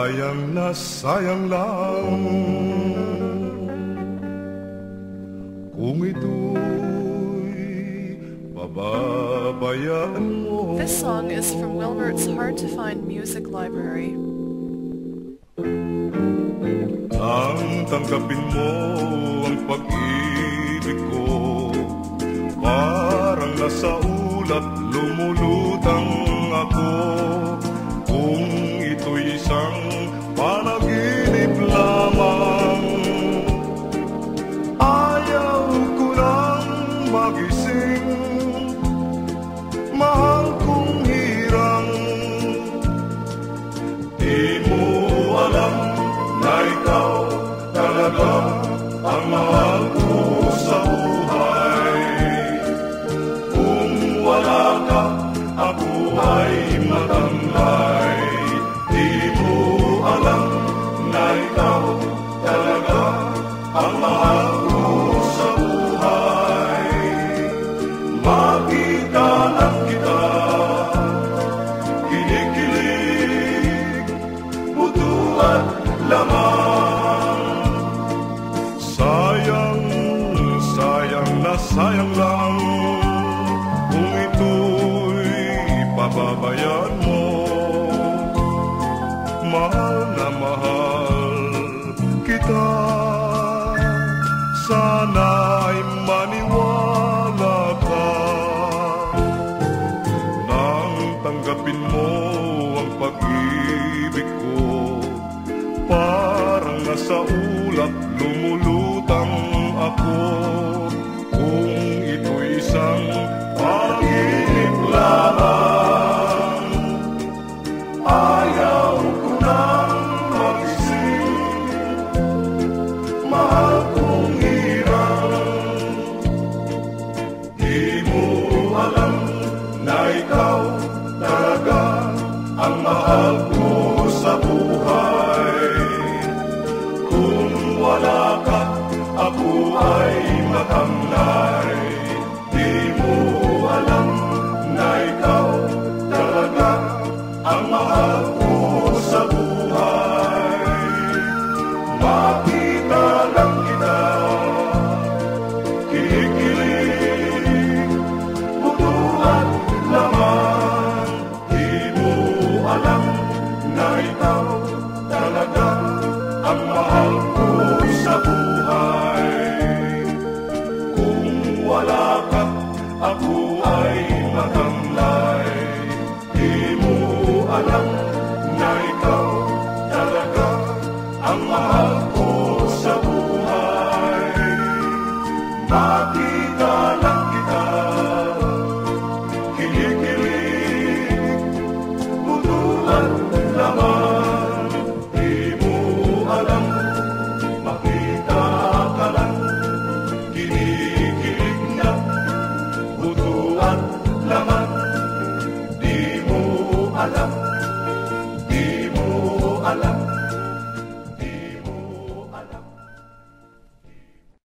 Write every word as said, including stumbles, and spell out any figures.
Sayang na sayang lang kung ito'y pababayaan mo. This song is from Wilbert's Hard to Find Music Library. Nang tanggapin mo ang pag-ibig ko, parang nasa ulap lumulutang ako. Kung ito'y isang panaginip lamang, ayaw ko nang magising. Mahal kong hirang, di mo alam na ikaw talaga ang mahal ko sa buhay. Kung wala ka, ako ay matamlay. Di mo alam na ikaw talaga ang mahal ko sa buhay. Makita lang kita, kinikilig, puto at lamang. Sayang, sayang na sayang lang kung ito'y pababayaan mo. Mahal na mahal kita, sana'y maniwala ka. Nang tanggapin mo ang pag-ibig ko, parang nasa ulap lumulutang ako. Kung ito'y isang panaginip lamang, ayaw ko nang magising. Mahal kong hirang, di mo alam na ikaw talaga ang mahal ko sa buhay. Kung wala ka, ako ay matamlay. Di mo alam na ikaw talaga ang mahal ko sa buhay. Makita lang kita, kikilig, puto at lamang. Di mo alam na ikaw talaga ang mahal ko sa buhay. Kung wala ka, ako ay matamlay. Di mo alam na ikaw talaga ang mahal ko sa buhay.